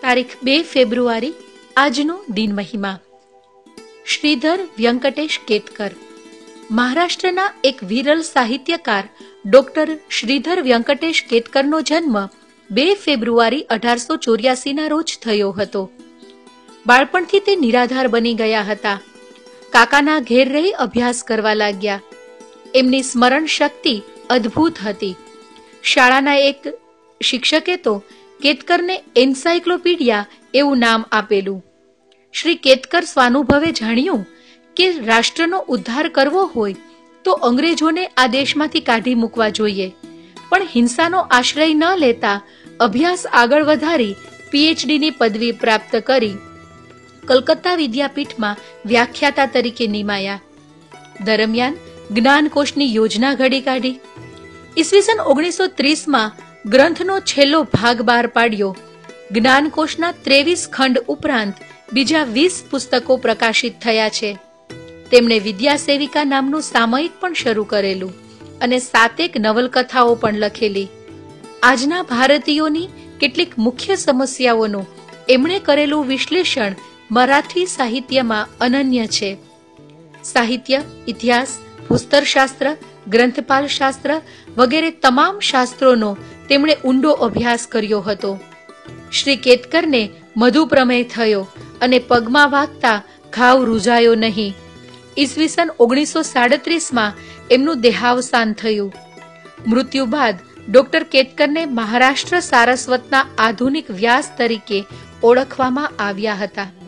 તારીખ 2 ફેબ્રુઆરી આજનો દિન મહિમા. શ્રીધર વ્યંકટેશ કેતકર મહારાષ્ટ્રના એક વિરલ સાહિત્યકાર ડોક્ટર શ્રીધર વ્યંકટેશ કેતકરનો જન્મ 2 ફેબ્રુઆરી 1884ના રોજ થયો હતો. બાળપણથી તે નિરાધાર બની ગયા હતા. કાકાના ઘેર રહી અભ્યાસ કરવા લાગ્યા. એમની સ્મરણ શક્તિ અદ્ભુત હતી. શાળાના એક શિક્ષકે તો કેતકરને એન્સાઇક્લોપીડિયા એવું નામ આપેલું. શ્રી કેતકર સ્વાનુભવે જાણ્યું કે રાષ્ટ્રનો ઉદ્ધાર કરવો હોય તો અંગ્રેજોને આ દેશમાંથી કાઢી મૂકવા જોઈએ, પણ હિંસાનો આશ્રય ન લેતા અભ્યાસ આગળ વધારી પીએચડીની પદવી પ્રાપ્ત કરી કલકત્તા વિદ્યાપીઠમાં વ્યાખ્યાતા તરીકે નિમાયા. દરમિયાન જ્ઞાનકોશની યોજના ઘડી કાઢી. ઈસવીસન 1930માં ગ્રંથનો છેલ્લો ભાગ બહાર પાડ્યો. જ્ઞાનકોશના 23 ખંડ ઉપરાંત બીજા 20 પુસ્તકો પ્રકાશિત થયા છે. તેમણે વિદ્યાસેવિકા નામનું સામયિક પણ શરૂ કરેલું અને 7 નવલકથાઓ પણ લખેલી. આજના ભારતીયોની કેટલીક મુખ્ય સમસ્યાઓનું એમણે કરેલું વિશ્લેષણ મરાઠી સાહિત્યમાં અનન્ય છે. સાહિત્ય, ઇતિહાસ, ભૂસ્તરશાસ્ત્ર, ગ્રંથપાલ શાસ્ત્ર વગેરે તમામ શાસ્ત્રોનો તેમણે ઊંડો અભ્યાસ કર્યો હતો. શ્રી કેતકરને મધુપ્રમેહ થયો અને પગમાં વાગતા ઘાવ રૂઝાયો નહીં. ઈસવીસન 1937માં એમનું દેહાવસાન થયું. મૃત્યુ બાદ ડોક્ટર કેતકરને મહારાષ્ટ્ર સારસ્વતના આધુનિક વ્યાસ તરીકે ઓળખવામાં આવ્યા હતા.